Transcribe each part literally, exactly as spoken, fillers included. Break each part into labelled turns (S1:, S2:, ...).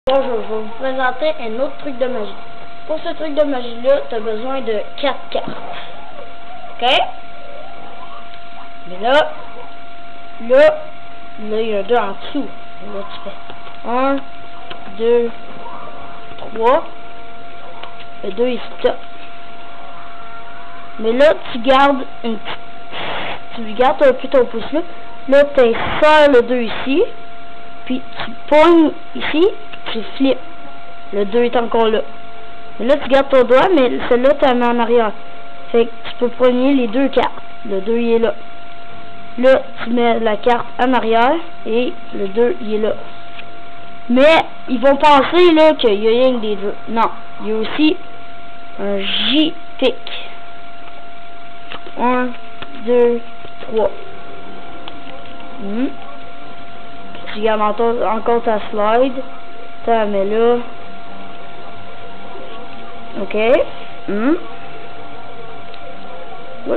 S1: Bonjour, je vais vous présenter un autre truc de magie. Pour ce truc de magie-là, tu as besoin de quatre cartes. OK? Mais là, là, là, il y a deux en dessous. Là, tu fais un, deux, trois. Le deux, il stop. Mais là, tu gardes une petite... Tu gardes un peu ton pouce là. Là, tu insères le deux ici. Puis, tu pognes ici. Tu flippes. Le deux est encore là. Et là, tu gardes ton doigt, mais celle-là, tu la mets en arrière. Fait que tu peux prendre les deux cartes. Le deux, il est là. Là, tu mets la carte en arrière et le deux, il est là. Mais, ils vont penser, là, qu'il y a rien que des deux. Non. Il y a aussi un J-pic. un, deux, trois. Mmh. Tu gardes encore, encore ta slide. Tu la mets là. OK. Mmh. Oups.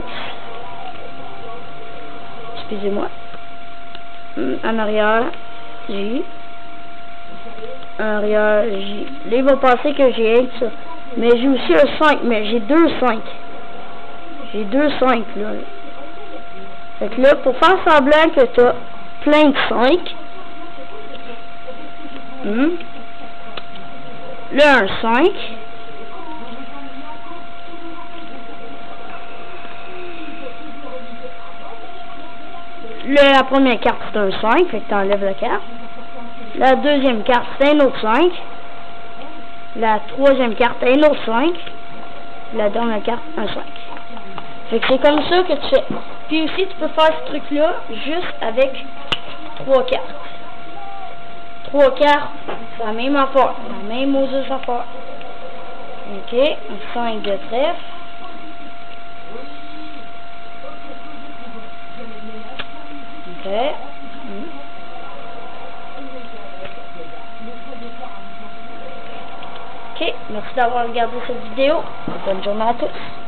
S1: Excusez-moi. Mmh. En arrière, J. En arrière, J. Là, ils vont penser que j'ai un que ça. Mais j'ai aussi un cinq. Mais j'ai deux cinq. J'ai deux cinq, là. Fait que là, pour faire semblant que tu as plein de cinq. Mmh. Là, un cinq. Là, la première carte, c'est un cinq. Fait que tu enlèves la carte. La deuxième carte, c'est un autre cinq. La troisième carte, un autre cinq. La dernière carte, un cinq. Fait que c'est comme ça que tu fais. Puis aussi, tu peux faire ce truc-là juste avec trois cartes. Trois cartes, c'est la même affaire. La même Moses affaire. OK. Un cinq de trèfle. OK. Mmh. OK. Merci d'avoir regardé cette vidéo. Bonne journée à tous.